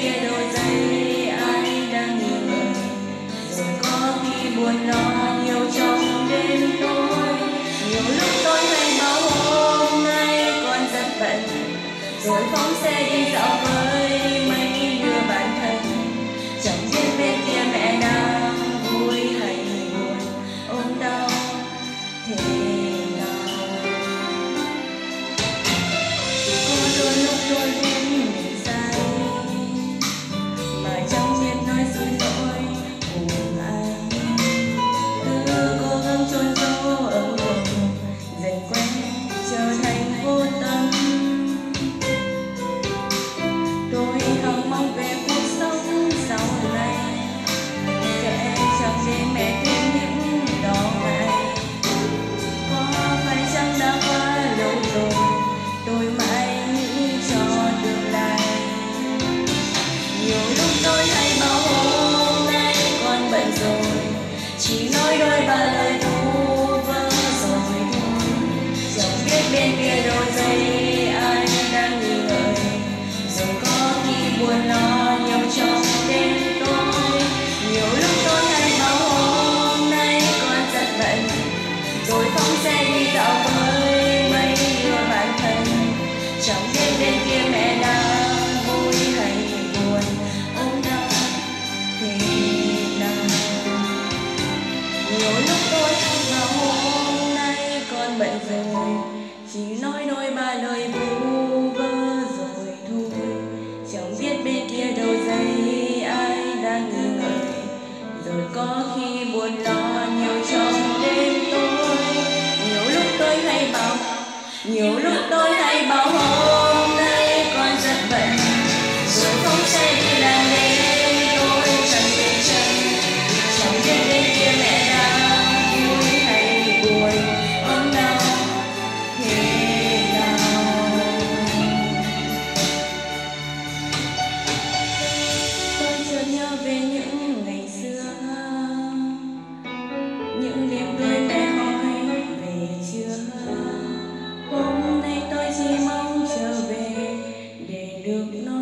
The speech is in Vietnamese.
kia đôi giây ai đang nghi ngờ, rồi có khi buồn lo nhiều trong đêm tối. Nhiều lúc tôi hay bảo hôm nay còn rất bận, rồi phóng xe đi dạo với mấy đứa bạn thân. Chẳng biết bên kia mẹ đang vui hay buồn, ôm đau thế nào. Có đôi lúc tôi biết mình sai, mà chẳng biết nói xin lỗi cùng ai. Cứ cố gắng chôn giấu ở lòng, dần quen trở thành vô tâm. Tôi hằng mong về cuộc sống sau này, sẽ chẳng để mẹ thêm những đau ngại. Có phải chăng đã quá lâu rồi, tôi mãi nghĩ cho tương lai. Nhiều lúc tôi hay bảo hôm nay con bận rồi, chỉ nói đôi ba lời vu vơ rồi thôi. Chẳng biết bên kia đôi giây ai đang nghi ngờ, rồi có khi buồn lo nhiều trong đêm tối. Nhiều lúc tôi hay bảo hôm nay con rất bận, rồi phóng xe đi dạo với mấy đứa bạn thân. Chẳng biết bên kia mẹ đang vui hay buồn, ôm đau thế nào. Nhiều lúc tôi hay bảo hôm nay con bận rồi, chỉ nói đôi ba lời vu vơ rồi thôi. Chẳng biết bên kia đầu giây ai đang nghi ngờ, rồi có khi buồn lo nhiều trong đêm tối. Nhiều lúc tôi hay bảo hôm nay con rất bận, rồi phóng xe đi làm đêm tôi chẳng thể chân. Chẳng biết bên kia mẹ đang vui hay buồn, ôm đau thế nào. Tôi chợt nhớ về những ngày xưa, những đêm tươi mẹ hỏi về chưa. Hôm nay tôi chỉ mong trở về để được nói